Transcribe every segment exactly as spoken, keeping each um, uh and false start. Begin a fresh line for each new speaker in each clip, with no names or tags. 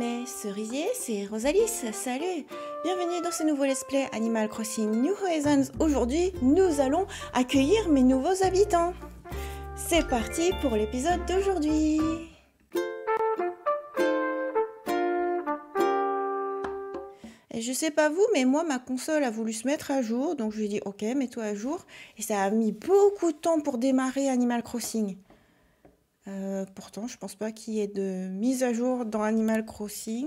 Poney Cerisier, c'est Rosalis, salut. Bienvenue dans ce nouveau let's play Animal Crossing New Horizons. Aujourd'hui, nous allons accueillir mes nouveaux habitants. C'est parti pour l'épisode d'aujourd'hui. Et je sais pas vous, mais moi, ma console a voulu se mettre à jour, donc je lui ai dit ok, mets-toi à jour. Et ça a mis beaucoup de temps pour démarrer Animal Crossing. Euh, pourtant, je pense pas qu'il y ait de mise à jour dans Animal Crossing.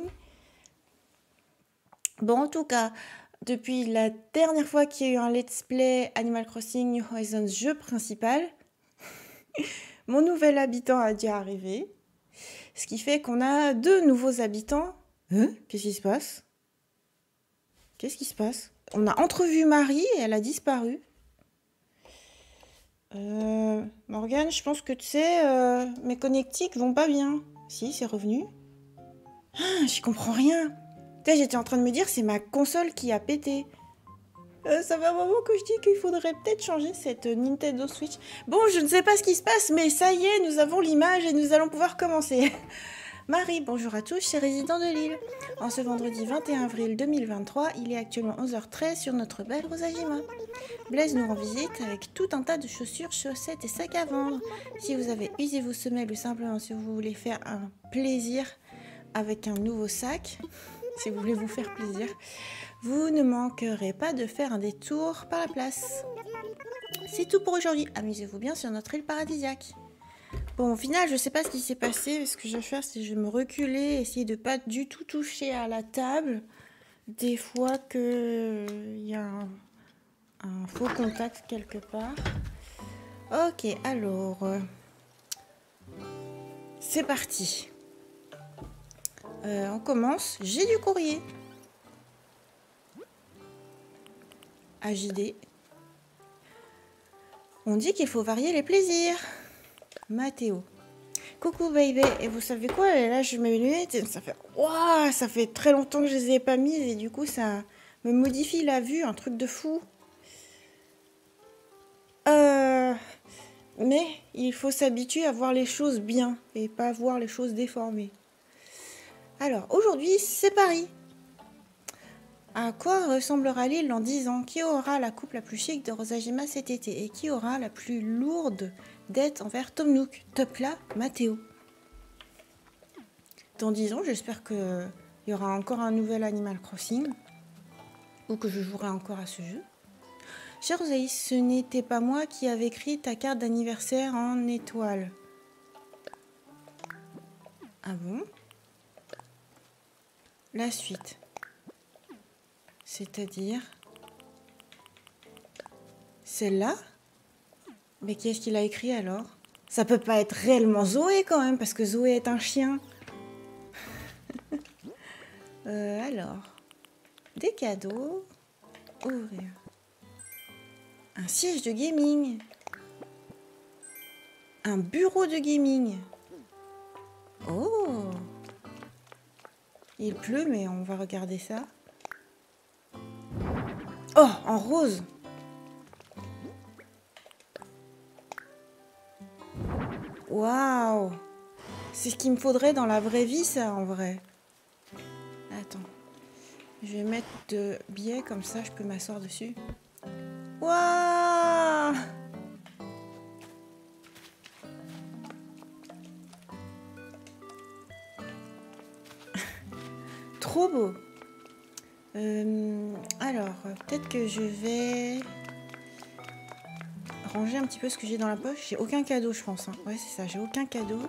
Bon, en tout cas, depuis la dernière fois qu'il y a eu un let's play Animal Crossing New Horizons jeu principal, mon nouvel habitant a déjà arrivé. Ce qui fait qu'on a deux nouveaux habitants. Hein? Qu'est-ce qui se passe? Qu'est-ce qui se passe? On a entrevu Marie et elle a disparu. Euh, Morgane, je pense que tu sais, euh, mes connectiques vont pas bien. Si, c'est revenu. Ah, j'y comprends rien. J'étais en train de me dire, c'est ma console qui a pété. Euh, ça fait un moment que je dis qu'il faudrait peut-être changer cette Nintendo Switch. Bon, je ne sais pas ce qui se passe, mais ça y est, nous avons l'image et nous allons pouvoir commencer. Marie, bonjour à tous, chers résidents de l'île. En ce vendredi vingt et un avril deux mille vingt-trois, il est actuellement onze heures treize sur notre belle Rosajima. Blaise nous rend visite avec tout un tas de chaussures, chaussettes et sacs à vendre. Si vous avez usé vos semelles ou simplement si vous voulez faire un plaisir avec un nouveau sac, si vous voulez vous faire plaisir, vous ne manquerez pas de faire un détour par la place. C'est tout pour aujourd'hui. Amusez-vous bien sur notre île paradisiaque. Bon, au final, je sais pas ce qui s'est passé. Ce que je vais faire, c'est que je vais me reculer, essayer de pas du tout toucher à la table. Des fois que il y a un, un faux contact quelque part. Ok, alors euh, c'est parti. Euh, on commence. J'ai du courrier. A J D. On dit qu'il faut varier les plaisirs. Mathéo. Coucou baby, et vous savez quoi, là je mets mes lunettes et ça fait waouh, ça fait très longtemps que je les ai pas mises et du coup ça me modifie la vue, un truc de fou. Euh, mais il faut s'habituer à voir les choses bien et pas voir les choses déformées. Alors aujourd'hui c'est Paris. À quoi ressemblera l'île dans dix ans? Qui aura la coupe la plus chic de Rosajima cet été? Et qui aura la plus lourde dette envers Tom Nook? Top là, Mathéo. Dans dix ans, j'espère qu'il y aura encore un nouvel Animal Crossing. Ou que je jouerai encore à ce jeu. Cher Rosaïs, ce n'était pas moi qui avais écrit ta carte d'anniversaire en étoile. Ah bon? La suite. C'est-à-dire celle-là? Mais qui est-ce qu'il a écrit alors? Ça peut pas être réellement Zoé quand même, parce que Zoé est un chien. euh, alors, des cadeaux, ouvrir. Un siège de gaming. Un bureau de gaming. Oh! Il pleut, mais on va regarder ça. Oh, en rose! Waouh! C'est ce qu'il me faudrait dans la vraie vie, ça, en vrai. Attends. Je vais mettre de biais, comme ça, je peux m'asseoir dessus. Waouh! Trop beau! Euh, alors, peut-être que je vais ranger un petit peu ce que j'ai dans la poche. J'ai aucun cadeau, je pense. Hein. Ouais, c'est ça, j'ai aucun cadeau.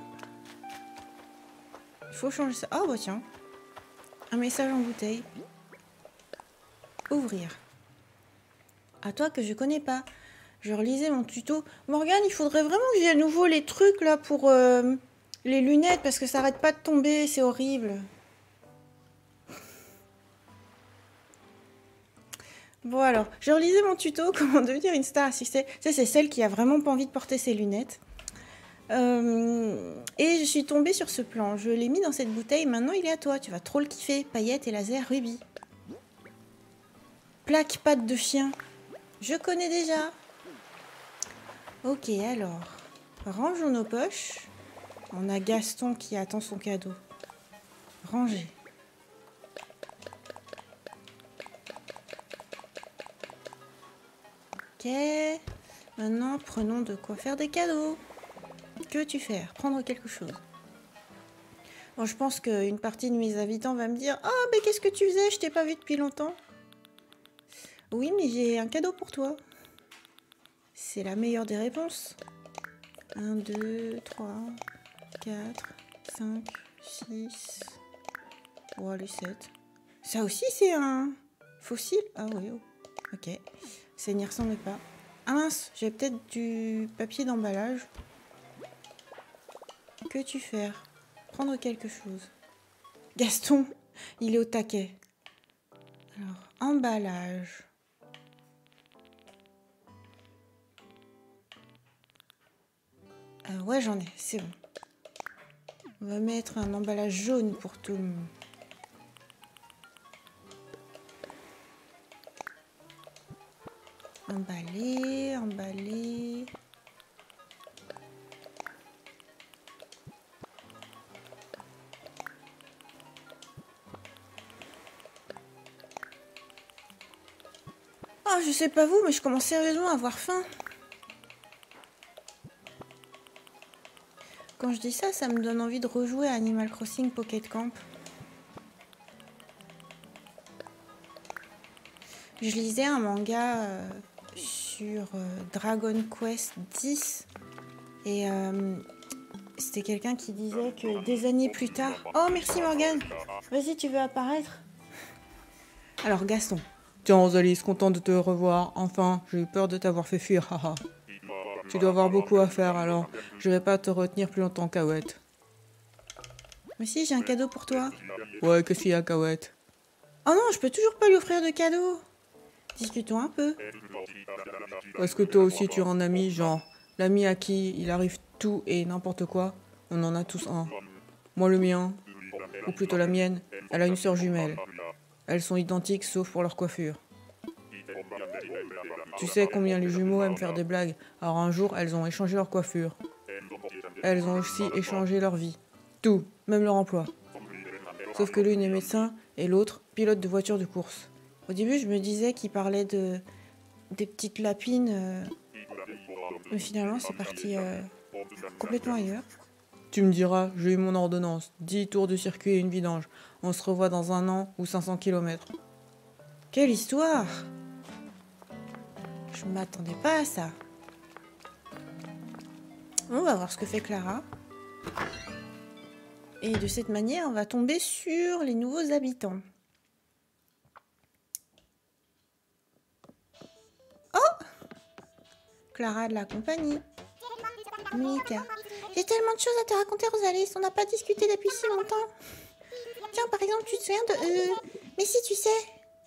Il faut changer ça. Oh, bah tiens. Un message en bouteille. Ouvrir. À toi que je connais pas. Je relisais mon tuto. Morgane, il faudrait vraiment que j'ai à nouveau les trucs là pour euh, les lunettes parce que ça arrête pas de tomber, c'est horrible. Bon alors, je relisais mon tuto comment devenir une star assistée. Ça, c'est celle qui a vraiment pas envie de porter ses lunettes. Euh, et je suis tombée sur ce plan. Je l'ai mis dans cette bouteille. Maintenant, il est à toi. Tu vas trop le kiffer. Paillettes et laser rubis. Plaque patte de chien. Je connais déjà. Ok, alors. Rangeons nos poches. On a Gaston qui attend son cadeau. Ranger. Maintenant, prenons de quoi faire des cadeaux. Que veux-tu faire? Prendre quelque chose. Bon, je pense qu'une partie de mes habitants va me dire « Ah, oh, mais qu'est-ce que tu faisais? Je t'ai pas vu depuis longtemps. » Oui, mais j'ai un cadeau pour toi. C'est la meilleure des réponses. un, deux, trois, quatre, cinq, six... Oh, les sept. Ça aussi, c'est un fossile? Ah oui, oh. Ok. Ça n'y ressemble pas. Ah mince, j'ai peut-être du papier d'emballage. Que tu faire? Prendre quelque chose. Gaston, il est au taquet. Alors, emballage. Euh, ouais, j'en ai, c'est bon. On va mettre un emballage jaune pour tout le monde. Emballer, emballer. Ah, je sais pas vous, mais je commence sérieusement à avoir faim. Quand je dis ça, ça me donne envie de rejouer à Animal Crossing Pocket Camp. Je lisais un manga euh, sur euh, Dragon Quest dix et euh, c'était quelqu'un qui disait que des années plus tard... Oh, merci Morgane. Vas-y, tu veux apparaître? Alors, Gaston.
Tiens, Rosalie, content de te revoir. Enfin, j'ai eu peur de t'avoir fait fuir, haha. Tu dois avoir beaucoup à faire, alors je vais pas te retenir plus longtemps, Cahouette.
Mais si, j'ai un cadeau pour toi.
Ouais, qu'est-ce qu'il y a, Cahouette?
Oh non, je peux toujours pas lui offrir de cadeau. Discutons un peu.
Est-ce que toi aussi tu as un ami, genre l'ami à qui il arrive tout et n'importe quoi? On en a tous un. Moi, le mien, ou plutôt la mienne, elle a une sœur jumelle. Elles sont identiques sauf pour leur coiffure. Tu sais combien les jumeaux aiment faire des blagues, alors un jour elles ont échangé leur coiffure. Elles ont aussi échangé leur vie. Tout, même leur emploi. Sauf que l'une est médecin et l'autre pilote de voiture de course.
Au début, je me disais qu'il parlait de des petites lapines, euh... mais finalement, c'est parti euh... complètement ailleurs.
Tu me diras, j'ai eu mon ordonnance, dix tours de circuit et une vidange. On se revoit dans un an ou cinq cents kilomètres.
Quelle histoire! Je m'attendais pas à ça. On va voir ce que fait Clara. Et de cette manière, on va tomber sur les nouveaux habitants. Oh! Clara de la compagnie. Mika. J'ai tellement de choses à te raconter, Rosalie. On n'a pas discuté depuis si longtemps. Tiens, par exemple, tu te souviens de... Euh... Mais si, tu sais...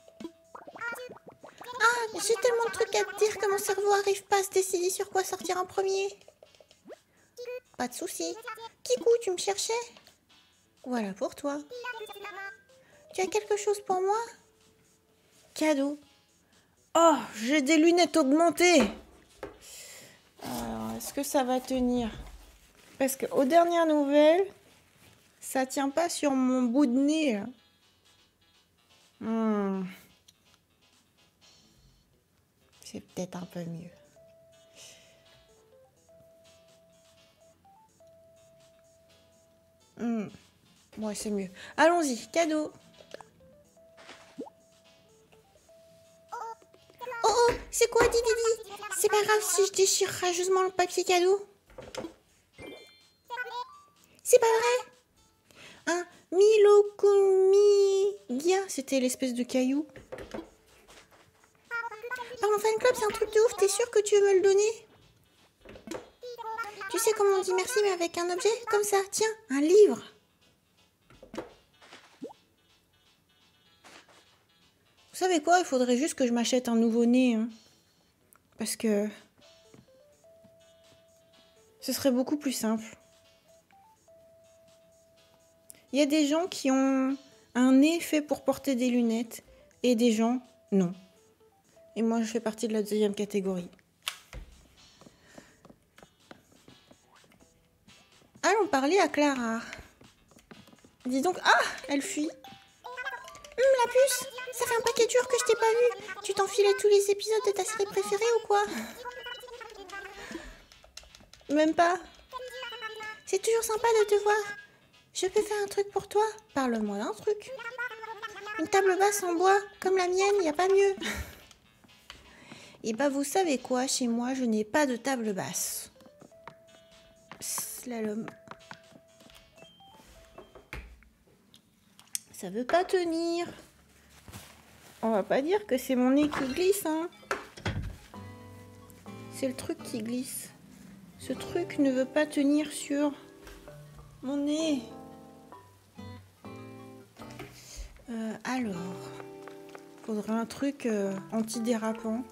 Ah, j'ai tellement de trucs à te dire que mon cerveau arrive pas à se décider sur quoi sortir en premier. Pas de souci. Kikou, tu me cherchais? Voilà pour toi. Tu as quelque chose pour moi? Cadeau. Oh, j'ai des lunettes augmentées. Alors, est-ce que ça va tenir? Parce qu'aux dernières nouvelles, ça tient pas sur mon bout de nez, là. Hmm. C'est peut-être un peu mieux. Hmm. Ouais, c'est mieux. Allons-y, cadeau. Oh oh, c'est quoi, Didi Didi? C'est pas grave si je déchire rageusement le papier cadeau. C'est pas vrai? Un Milokumigia, c'était l'espèce de caillou. Par mon fan club, c'est un truc de ouf. T'es sûr que tu veux me le donner? Tu sais comment on dit merci, mais avec un objet comme ça. Tiens, un livre. Vous savez quoi? Il faudrait juste que je m'achète un nouveau-né. Hein. Parce que... ce serait beaucoup plus simple. Il y a des gens qui ont un nez fait pour porter des lunettes. Et des gens, non. Et moi, je fais partie de la deuxième catégorie. Allons parler à Clara. Dis donc... Ah! Elle fuit. Hum, la puce, ça fait un paquet de jours que je t'ai pas vu. Tu t'enfilais tous les épisodes de ta série préférée ou quoi? Même pas. C'est toujours sympa de te voir. Je peux faire un truc pour toi? Parle-moi d'un truc. Une table basse en bois, comme la mienne, y a pas mieux. Et bah vous savez quoi, chez moi, je n'ai pas de table basse. Slalom. Ça veut pas tenir. On va pas dire que c'est mon nez qui glisse, hein. C'est le truc qui glisse. Ce truc ne veut pas tenir sur mon nez. Euh, alors, faudrait un truc euh, antidérapant.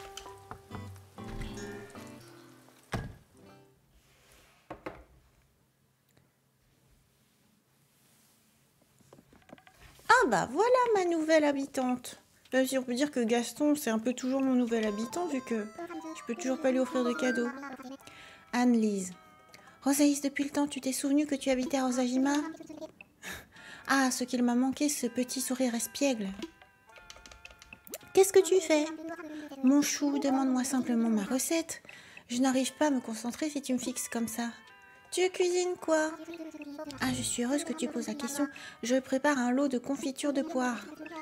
Ah bah voilà ma nouvelle habitante. Même si on peut dire que Gaston, c'est un peu toujours mon nouvel habitant, vu que je peux toujours pas lui offrir de cadeaux. Anne-Lise. Rosaïs, depuis le temps, tu t'es souvenu que tu habitais à Rosajima? Ah, ce qu'il m'a manqué, ce petit sourire espiègle. Qu'est-ce que tu fais? Mon chou, demande-moi simplement ma recette. Je n'arrive pas à me concentrer si tu me fixes comme ça. Tu cuisines quoi? Ah, je suis heureuse que tu poses la question. Je prépare un lot de confiture de poire.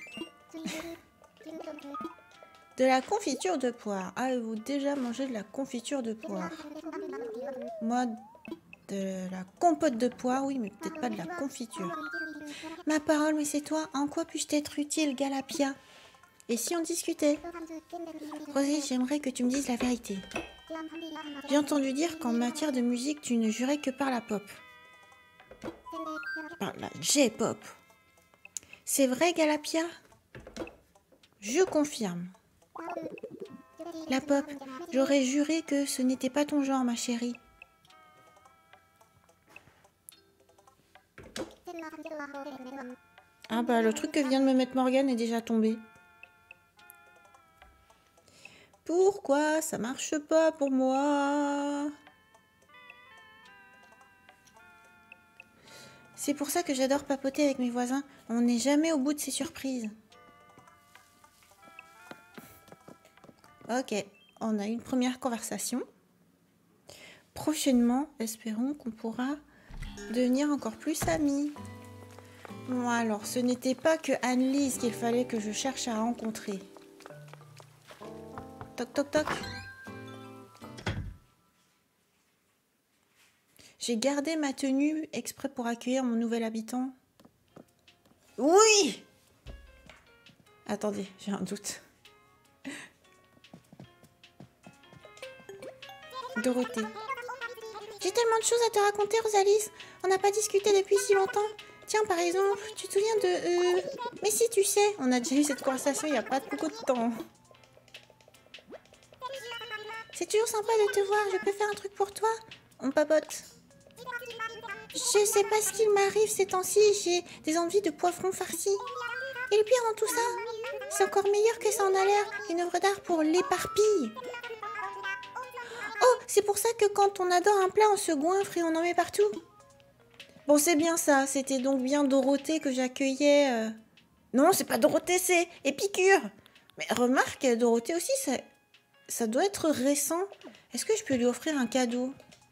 De la confiture de poire. Avez-vous déjà mangé de la confiture de poire? Moi, de la compote de poire, oui, mais peut-être pas de la confiture. Ma parole, mais c'est toi. En quoi puis-je t'être utile, Galapia? Et si on discutait? Rosé, j'aimerais que tu me dises la vérité. J'ai entendu dire qu'en matière de musique, tu ne jurais que par la pop. Par la J-pop. C'est vrai, Galapia? Je confirme. La pop, j'aurais juré que ce n'était pas ton genre, ma chérie. Ah bah, le truc que vient de me mettre Morgane est déjà tombé. Pourquoi ça marche pas pour moi? C'est pour ça que j'adore papoter avec mes voisins. On n'est jamais au bout de ces surprises. Ok, on a une première conversation. Prochainement, espérons qu'on pourra devenir encore plus amis. Bon, alors, ce n'était pas que Anne-Lise qu'il fallait que je cherche à rencontrer. Toc, toc, toc. J'ai gardé ma tenue exprès pour accueillir mon nouvel habitant. Oui! Attendez, j'ai un doute. Dorothée. J'ai tellement de choses à te raconter, Rosalis. On n'a pas discuté depuis si longtemps. Tiens, par exemple, tu te souviens de... Euh... Mais si, tu sais, on a déjà eu cette conversation il n'y a pas beaucoup de temps. C'est toujours sympa de te voir. Je peux faire un truc pour toi? On papote. Je sais pas ce qu'il m'arrive ces temps-ci. J'ai des envies de poivrons farcis. Et le pire dans tout ça, c'est encore meilleur que ça en a l'air. Une œuvre d'art pour l'éparpille. Oh, c'est pour ça que quand on adore un plat, on se goinfre et on en met partout. Bon, c'est bien ça. C'était donc bien Dorothée que j'accueillais. Euh... Non, c'est pas Dorothée, c'est Épicure. Mais remarque, Dorothée aussi, ça, ça doit être récent. Est-ce que je peux lui offrir un cadeau?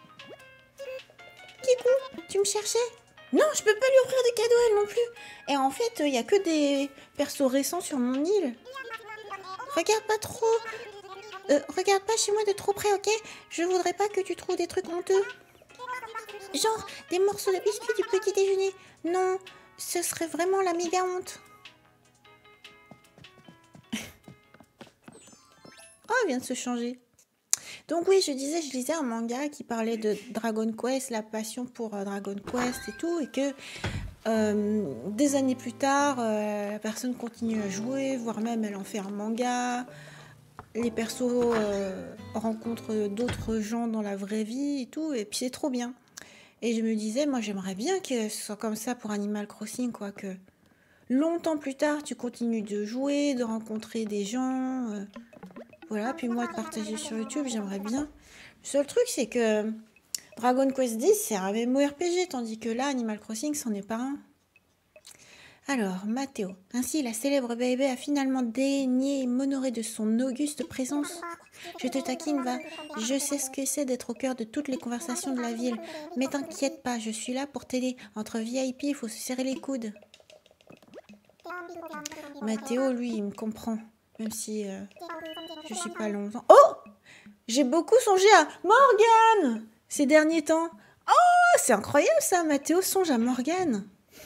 Kikou, tu me cherchais? Non, je peux pas lui offrir de cadeaux, elle non plus. Et en fait, il y a que des persos récents sur mon île. Regarde pas trop... Euh, regarde pas chez moi de trop près, ok? Je voudrais pas que tu trouves des trucs honteux. Genre, des morceaux de biscuits du petit déjeuner. Non, ce serait vraiment la méga honte. Oh, elle vient de se changer. Donc oui, je disais, je lisais un manga qui parlait de Dragon Quest, la passion pour euh, Dragon Quest et tout, et que euh, des années plus tard, euh, la personne continue à jouer, voire même elle en fait un manga. Les persos euh, rencontrent d'autres gens dans la vraie vie et tout, et puis c'est trop bien. Et je me disais, moi j'aimerais bien que ce soit comme ça pour Animal Crossing, quoi, que longtemps plus tard, tu continues de jouer, de rencontrer des gens, euh, voilà, puis moi de partager sur YouTube, j'aimerais bien. Le seul truc, c'est que Dragon Quest dix, c'est un MMORPG, tandis que là, Animal Crossing, c'en est pas un. Alors, Mathéo. Ainsi, la célèbre bébé a finalement daigné m'honorer de son auguste présence. Je te taquine, va. Je sais ce que c'est d'être au cœur de toutes les conversations de la ville. Mais t'inquiète pas, je suis là pour t'aider. Entre V I P, il faut se serrer les coudes. Mathéo, lui, il me comprend. Même si euh, je suis pas longtemps. Oh! J'ai beaucoup songé à Morgane ces derniers temps. Oh, c'est incroyable ça, Mathéo songe à Morgane.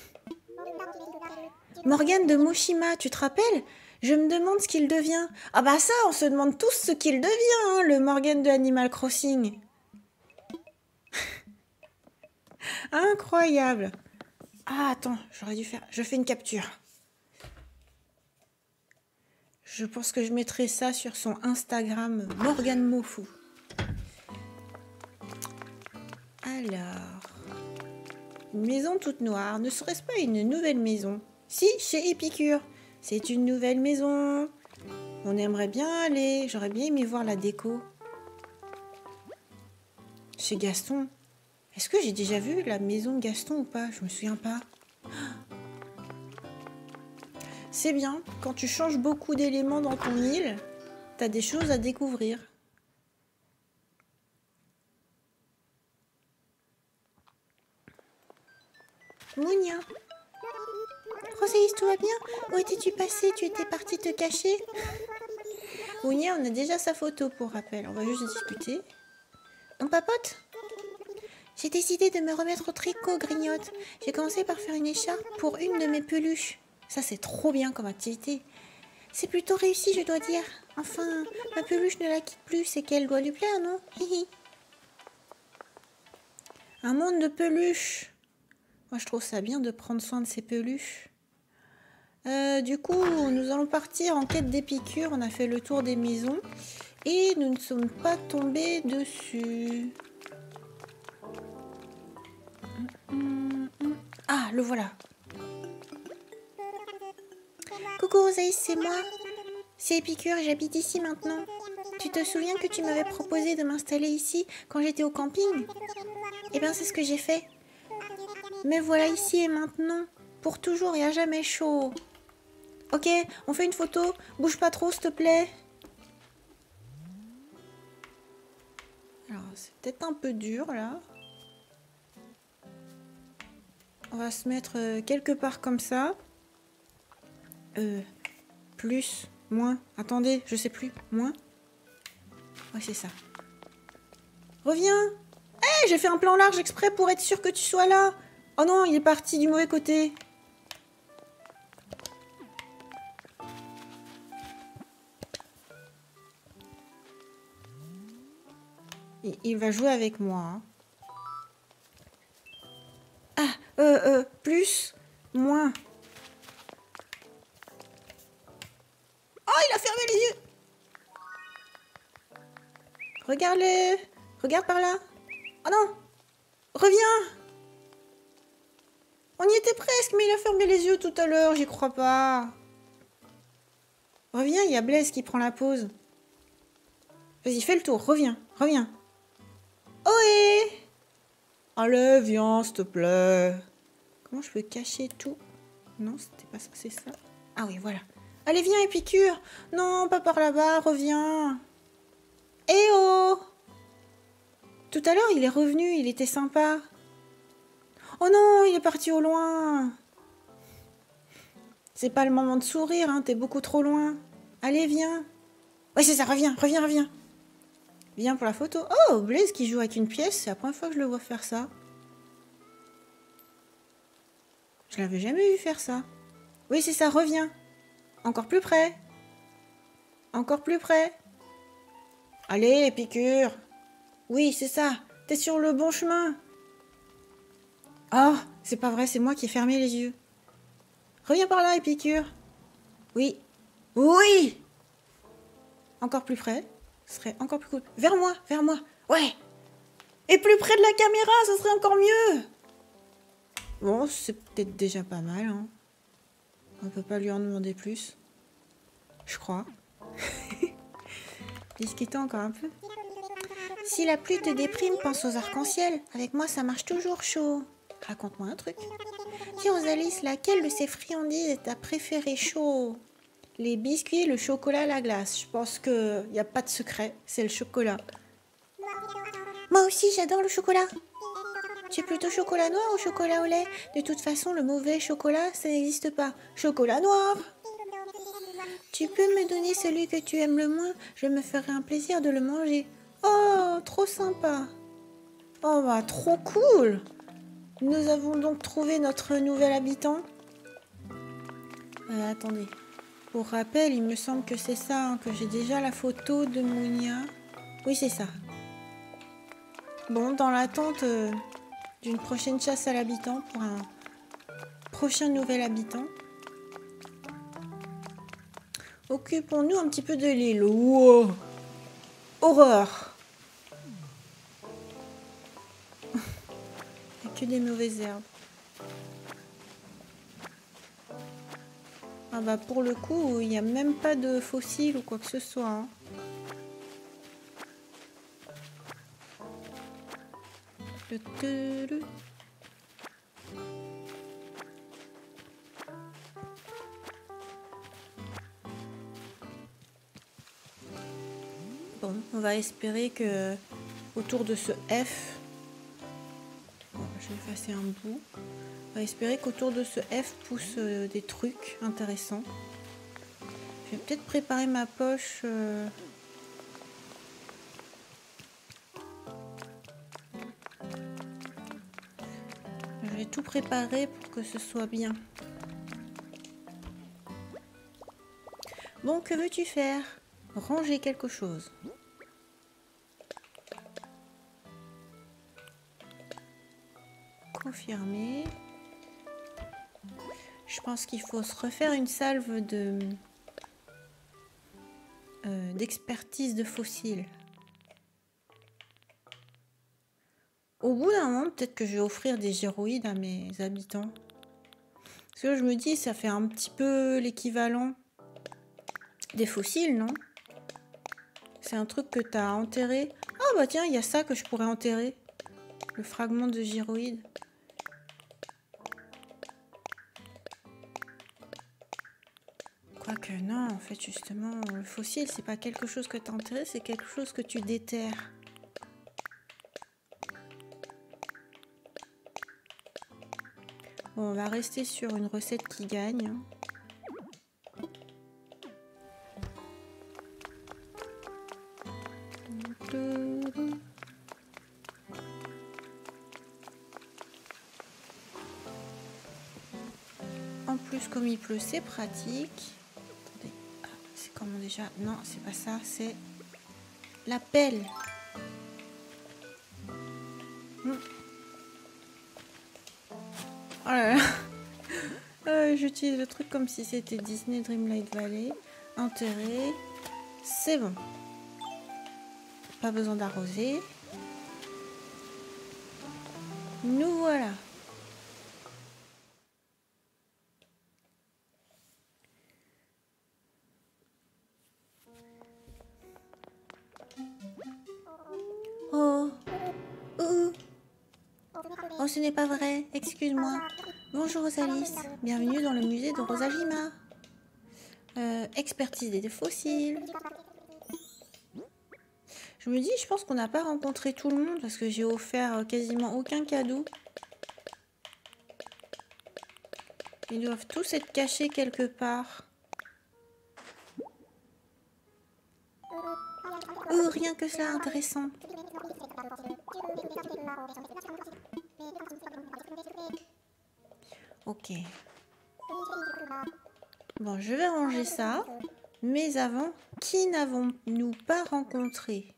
Morgane de Moshima, tu te rappelles? Je me demande ce qu'il devient. Ah bah ça, on se demande tous ce qu'il devient, hein, le Morgane de Animal Crossing. Incroyable. Ah, attends, j'aurais dû faire... Je fais une capture. Je pense que je mettrai ça sur son Instagram, Morgane Mofou. Alors... Une maison toute noire, ne serait-ce pas une nouvelle maison? Si, chez Épicure. C'est une nouvelle maison. On aimerait bien aller. J'aurais bien aimé voir la déco. Chez Gaston. Est-ce que j'ai déjà vu la maison de Gaston ou pas? Je me souviens pas. C'est bien. Quand tu changes beaucoup d'éléments dans ton île, t'as des choses à découvrir. Mounia. Roséis, tout va bien? Où étais-tu passé? Tu étais partie te cacher? Mounia, on a déjà sa photo pour rappel. On va juste discuter. On papote? J'ai décidé de me remettre au tricot, grignote. J'ai commencé par faire une écharpe pour une de mes peluches. Ça, c'est trop bien comme activité. C'est plutôt réussi, je dois dire. Enfin, ma peluche ne la quitte plus, c'est qu'elle doit lui plaire, non? Hihi. Un monde de peluches. Moi, je trouve ça bien de prendre soin de ces peluches. Euh, du coup, nous allons partir en quête d'Épicure. On a fait le tour des maisons. Et nous ne sommes pas tombés dessus. Ah, le voilà. Coucou Rosaïs, c'est moi. C'est Épicure et j'habite ici maintenant. Tu te souviens que tu m'avais proposé de m'installer ici quand j'étais au camping? Eh bien, c'est ce que j'ai fait. Mais voilà ici et maintenant, pour toujours et à jamais chaud. Ok, on fait une photo. Bouge pas trop, s'il te plaît. Alors, c'est peut-être un peu dur, là. On va se mettre euh, quelque part comme ça. Euh, plus, moins. Attendez, je sais plus. Moins. Ouais, c'est ça. Reviens. Hé, hey, j'ai fait un plan large exprès pour être sûr que tu sois là. Oh non, il est parti du mauvais côté. Il, il va jouer avec moi. Hein. Ah, euh, euh, plus, moins. Oh, il a fermé les yeux. Regarde-le. Regarde par là. Oh non. Reviens. On y était presque, mais il a fermé les yeux tout à l'heure. J'y crois pas. Reviens, il y a Blaise qui prend la pause. Vas-y, fais le tour. Reviens, reviens. Ohé. Allez, viens, s'il te plaît. Comment je peux cacher tout? Non, c'était pas ça, c'est ça. Ah oui, voilà. Allez, viens, Épicure. Non, pas par là-bas, reviens. Eh oh! Tout à l'heure, il est revenu, il était sympa. Oh non, il est parti au loin. C'est pas le moment de sourire, hein, t'es beaucoup trop loin. Allez, viens. Ouais, c'est ça, reviens, reviens, reviens. Viens pour la photo. Oh, Blaise qui joue avec une pièce, c'est la première fois que je le vois faire ça. Je l'avais jamais vu faire ça. Oui, c'est ça, reviens. Encore plus près. Encore plus près. Allez, Épicure. Oui, c'est ça. T'es sur le bon chemin. Oh, c'est pas vrai, c'est moi qui ai fermé les yeux. Reviens par là, Épicure. Oui. Oui. Encore plus près. Ce serait encore plus cool. Vers moi, vers moi. Ouais. Et plus près de la caméra, ce serait encore mieux. Bon, c'est peut-être déjà pas mal. Hein. On peut pas lui en demander plus. Je crois. Discutons encore un peu. Si la pluie te déprime, pense aux arcs-en-ciel. Avec moi, ça marche toujours chaud. Raconte-moi un truc. Dis Rosalie, laquelle de ces friandises est ta préférée chaud? Les biscuits, le chocolat, la glace. Je pense qu'il n'y a pas de secret, c'est le chocolat. Moi aussi, j'adore le chocolat. Tu es plutôt chocolat noir ou chocolat au lait? De toute façon, le mauvais chocolat, ça n'existe pas. Chocolat noir. Tu peux me donner celui que tu aimes le moins? Je me ferai un plaisir de le manger. Oh, trop sympa. Oh, bah, trop cool. Nous avons donc trouvé notre nouvel habitant. Euh, attendez. Pour rappel, il me semble que c'est ça, hein, que j'ai déjà la photo de Mounia. Oui, c'est ça. Bon, dans l'attente euh, d'une prochaine chasse à l'habitant pour un prochain nouvel habitant, occupons-nous un petit peu de l'île. Wow. Horreur. Il n'y a que des mauvaises herbes. Ah bah pour le coup, il n'y a même pas de fossiles ou quoi que ce soit. Hein. Bon, on va espérer que autour de ce F, bon, je vais effacer un bout. On va espérer qu'autour de ce F poussent euh, des trucs intéressants. Je vais peut-être préparer ma poche. Euh... Je vais tout préparer pour que ce soit bien. Bon, que veux-tu faire? Ranger quelque chose. Confirmer. Je pense qu'il faut se refaire une salve de euh, d'expertise de fossiles. Au bout d'un moment, peut-être que je vais offrir des gyroïdes à mes habitants. Parce que je me dis, ça fait un petit peu l'équivalent des fossiles, non? C'est un truc que tu as enterré. Ah bah tiens, il y a ça que je pourrais enterrer. Le fragment de gyroïde. Quoique non, en fait, justement, le fossile, c'est pas quelque chose que tu as enterré, c'est quelque chose que tu déterres. Bon, on va rester sur une recette qui gagne. En plus, comme il pleut, c'est pratique. Attendez, ah, c'est comment déjà? Non, c'est pas ça, c'est la pelle. Hmm. Oh là là. euh, J'utilise le truc comme si c'était Disney Dreamlight Valley. Enterré. C'est bon. Pas besoin d'arroser. Nous voilà. Oh. Oh. Oh, ce n'est pas vrai. Excuse-moi. Bonjour Rosalis. Bienvenue dans le musée de Rosajima. Euh, expertise des fossiles. Je me dis, je pense qu'on n'a pas rencontré tout le monde parce que j'ai offert quasiment aucun cadeau. Ils doivent tous être cachés quelque part. Oh, rien que cela, intéressant. Ok. Bon, je vais ranger ça. Mais avant, qui n'avons-nous pas rencontré?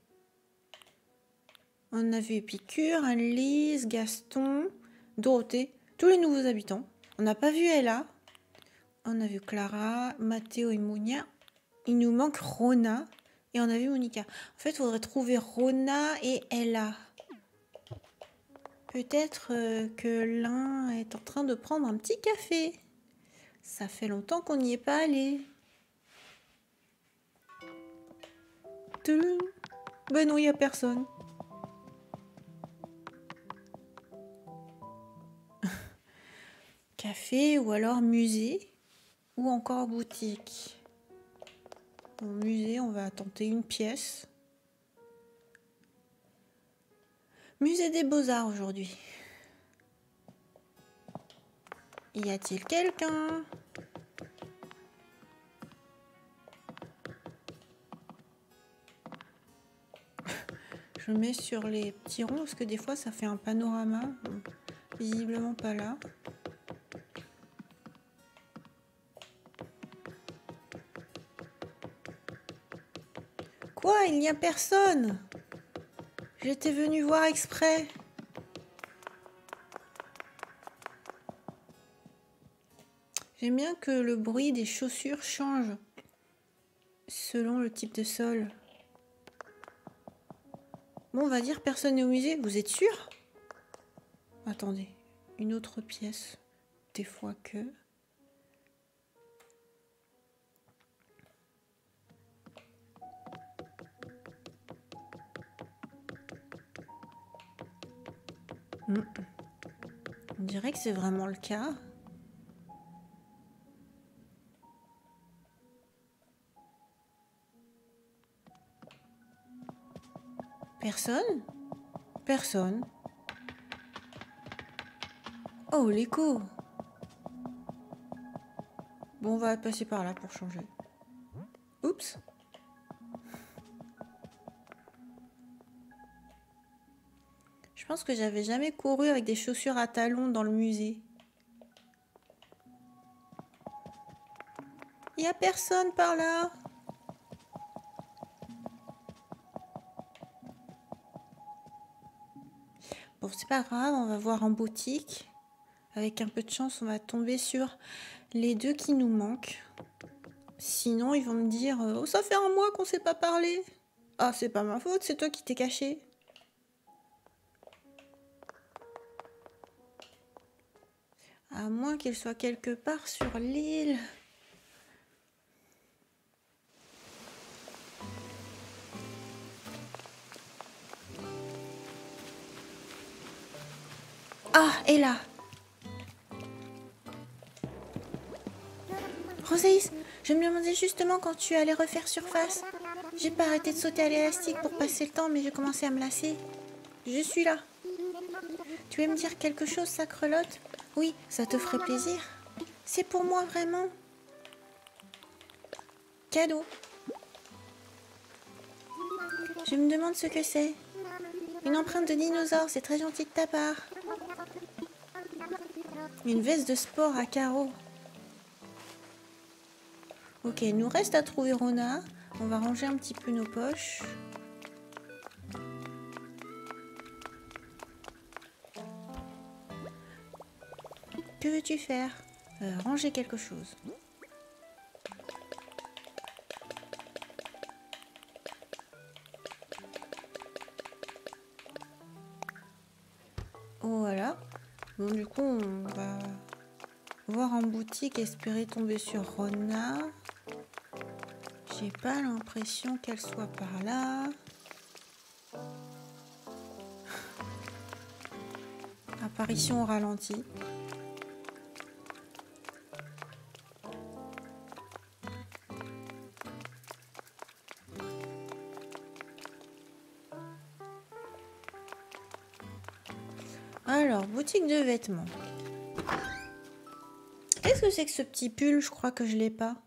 On a vu Épicure, Annelise, Gaston, Dorothée, tous les nouveaux habitants. On n'a pas vu Ella. On a vu Clara, Mathéo et Mounia. Il nous manque Rona. Et on a vu Monica. En fait, il faudrait trouver Rona et Ella. Peut-être euh, que l'un est en train de prendre un petit café. Ça fait longtemps qu'on n'y est pas allé. Ben non, il n'y a personne. Café ou alors musée ou encore boutique. Au musée, on va tenter une pièce. Musée des Beaux-Arts aujourd'hui. Y a-t-il quelqu'un? Je mets sur les petits ronds parce que des fois ça fait un panorama. Bon, visiblement pas là. Quoi? Il n'y a personne? J'étais venue voir exprès. J'aime bien que le bruit des chaussures change selon le type de sol. Bon, on va dire personne n'est au musée. Vous êtes sûr? Attendez, une autre pièce. Des fois que... Hmm. On dirait que c'est vraiment le cas. Personne? Personne. Oh, l'écho. Bon, on va passer par là pour changer. Oups. Je pense que j'avais jamais couru avec des chaussures à talons dans le musée. Il n'y a personne par là. Bon, c'est pas grave, on va voir en boutique. Avec un peu de chance, on va tomber sur les deux qui nous manquent. Sinon, ils vont me dire « Oh, ça fait un mois qu'on ne s'est pas parlé. » Ah, c'est pas ma faute, c'est toi qui t'es caché. À moins qu'il soit quelque part sur l'île. Ah, et là. Rosaïs, je me demandais justement quand tu allais refaire surface. J'ai pas arrêté de sauter à l'élastique pour passer le temps, mais j'ai commencé à me lasser. Je suis là. Tu veux me dire quelque chose, sacrelotte? Oui, ça te ferait plaisir. C'est pour moi, vraiment. Cadeau. Je me demande ce que c'est. Une empreinte de dinosaure, c'est très gentil de ta part. Une veste de sport à carreaux. Ok, il nous reste à trouver Rona. On va ranger un petit peu nos poches. Que veux-tu faire? euh, Ranger quelque chose. Oh, voilà. Bon, du coup, on va voir en boutique, espérer tomber sur Rona. J'ai pas l'impression qu'elle soit par là. Apparition au ralenti. Alors, boutique de vêtements. Qu'est-ce que c'est que ce petit pull? Je crois que je l'ai pas.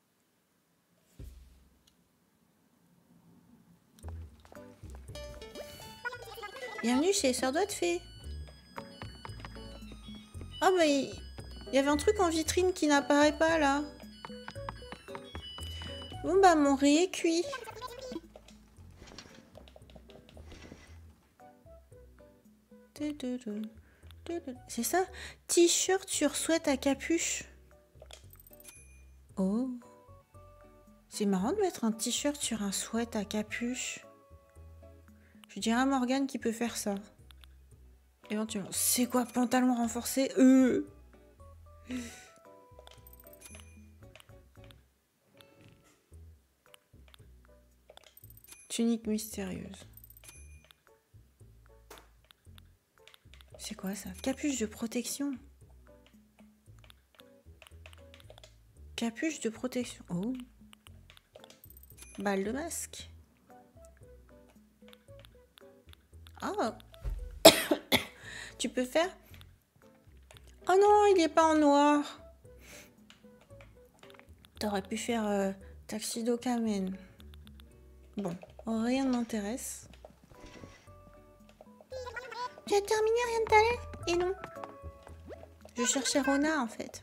Bienvenue chez Sœur Doigt de Fée. Ah bah, il y avait un truc en vitrine qui n'apparaît pas là. Bon bah, mon riz est cuit. C'est ça? T-shirt sur sweat à capuche. Oh. C'est marrant de mettre un t-shirt sur un sweat à capuche. Je dirais à Morgane qui peut faire ça. Éventuellement. C'est quoi, pantalon renforcé? Euh. Tunique mystérieuse. C'est quoi ça? Capuche de protection. Capuche de protection. Oh. Balle de masque. Ah. Tu peux faire... Oh non, il n'est pas en noir. T'aurais pu faire euh, Tuxedo Kamen. Bon, rien ne m'intéresse. Tu as terminé rien de talent? Et non. Je cherchais Rona en fait.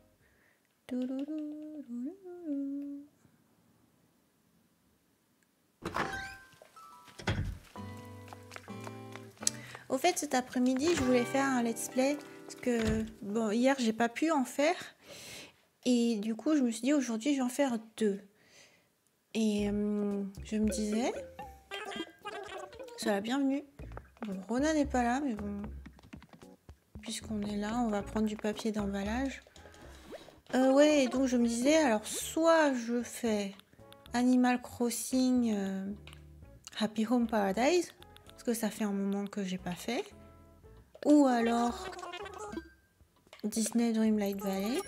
Au fait, cet après-midi, je voulais faire un let's play parce que bon, hier, j'ai pas pu en faire. Et du coup, je me suis dit aujourd'hui, je vais en faire deux. Et euh, je me disais, sois la bienvenue. Bon, Rona n'est pas là, mais bon, puisqu'on est là, on va prendre du papier d'emballage. Euh, ouais, et donc je me disais, alors soit je fais Animal Crossing euh, Happy Home Paradise, parce que ça fait un moment que j'ai pas fait, ou alors Disney Dreamlight Valley.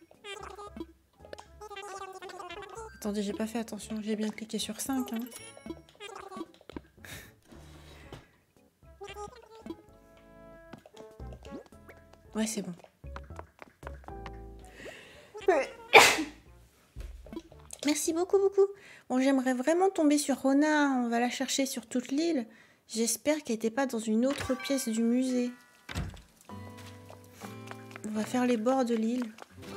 Attendez, j'ai pas fait attention, j'ai bien cliqué sur cinq. Hein. Ouais, c'est bon. Merci beaucoup, beaucoup. Bon, j'aimerais vraiment tomber sur Rona. On va la chercher sur toute l'île. J'espère qu'elle n'était pas dans une autre pièce du musée. On va faire les bords de l'île.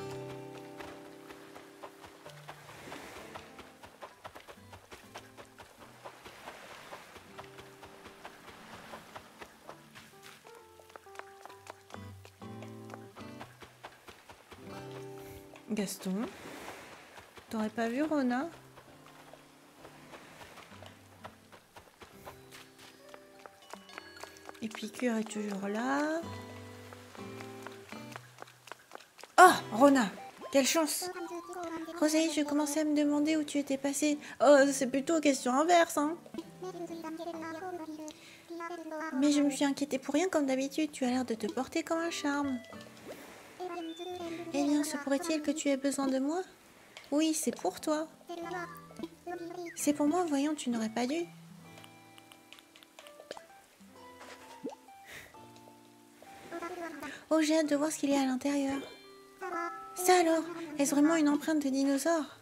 Gaston, t'aurais pas vu Rona? Épicure est toujours là. Oh, Rona, quelle chance! Rosalie, je commençais à me demander où tu étais passée. Oh, c'est plutôt question inverse, hein? Mais je me suis inquiétée pour rien comme d'habitude. Tu as l'air de te porter comme un charme. Eh bien, se pourrait-il que tu aies besoin de moi? Oui, c'est pour toi. C'est pour moi, voyons, tu n'aurais pas dû. Oh, j'ai hâte de voir ce qu'il y a à l'intérieur. Ça alors, est-ce vraiment une empreinte de dinosaure?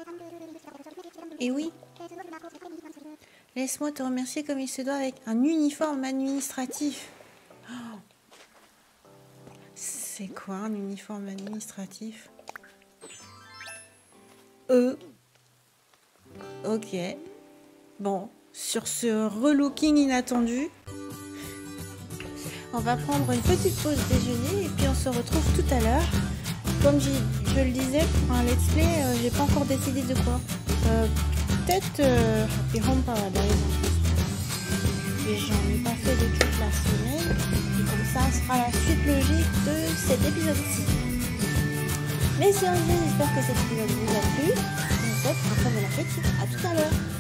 Et oui. Laisse-moi te remercier comme il se doit avec un uniforme administratif. Oh. C'est quoi un uniforme administratif? Euh. Ok. Bon, sur ce relooking inattendu, on va prendre une petite pause déjeuner et puis on se retrouve tout à l'heure. Comme je le disais, pour un let's play, euh, j'ai pas encore décidé de quoi. Euh, Peut-être euh, Happy Home Paradise. Et j'en ai pas fait de toute la semaine. Et comme ça, ce sera la suite logique de cet épisode-ci. Mais si on dit, j'espère que cet épisode vous a plu. Je vous souhaite un très bon appétit. À tout à l'heure.